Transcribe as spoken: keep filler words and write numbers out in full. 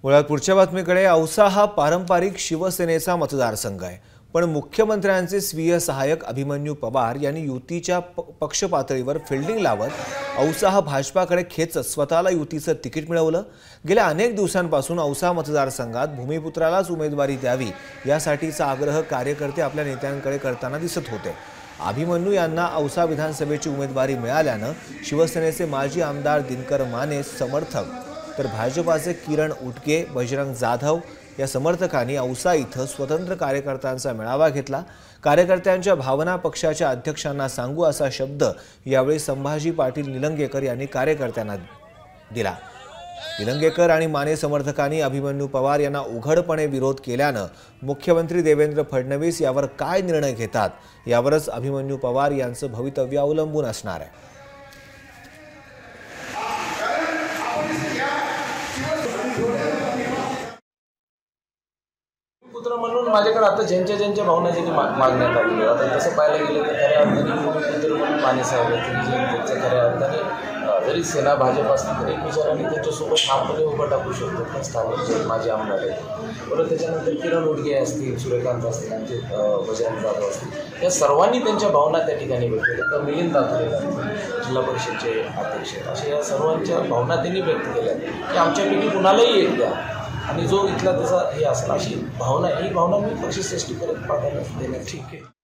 वळात पुढच्या बातमीकडे औसा हा पारंपरिक शिवसेनेचा मतदारसंघ आहे, पण मुख्यमंत्र्यांचे स्वीय सहाय्यक अभिमन्यू पवार यांनी युतीच्या पक्ष पातळीवर फिल्डिंग लावत औसा हा भाजपाकडे खेचत स्वतःला युतीचं तिकीट मिळवलं। गेल्या अनेक दिवसांपासून औसा मतदारसंघात भूमिपुत्रालाच उमेदवारी द्यावी यासाठीचा आग्रह कार्यकर्ते आपल्या नेत्यांकडे करताना दिसत होते। अभिमन्यू यांना औसा विधानसभेची उमेदवारी मिळाल्यानं शिवसेनेचे माजी आमदार दिनकर माने समर्थक तर भाजपाचे किरण उटके, बजरंग जाधव या समर्थकांनी औसा इथं स्वतंत्र कार्यकर्त्यांचा मेळावा घेतला। कार्यकर्त्यांच्या भावना पक्षाच्या अध्यक्षांना सांगू असा शब्द यावेळी संभाजी पाटील निलंगेकर यांनी कार्यकर्त्यांना दिला। निलंगेकर आणि माने समर्थकांनी अभिमन्यू पवार यांना उघडपणे विरोध केल्यानं मुख्यमंत्री देवेंद्र फडणवीस यावर काय निर्णय घेतात यावरच अभिमन्यू पवार यांचं भवितव्य अवलंबून असणार आहे। पुत्र म्हणून माझ्याकडे आता ज्यांच्या ज्यांच्या भावना ज्यांनी मागण्यात आलेली आता तसं पाहायला गेलं तर खऱ्या अर्थाने पुत्र म्हणून मानेसाहेब त्यांच्या खऱ्या अर्थाने जरी सेना भाजप असतील तरी एक विचाराने त्यांच्यासोबत ठामपणे उभं टाकू शकतो पण स्थानिक जे माझे आमदार आहेत परत त्याच्यानंतर किरण उटगे असतील, सूर्यकांत असतील, आमचे बजरंग जाधव असतील, या सर्वांनी त्यांच्या भावना त्या ठिकाणी व्यक्त केल्या। तर मिलिंद दातुरे जिल्हा परिषदचे अध्यक्ष आहेत, अशा या सर्वांच्या भावना त्यांनी व्यक्त केल्या की आमच्यापैकी कुणालाही एक द्या आणि जो इथला त्याचा हे असेल अशी भावना ही भावना मी पक्षश्रेष्ठीपर्यंत पाठवण्यात देण्यात ठीक आहे।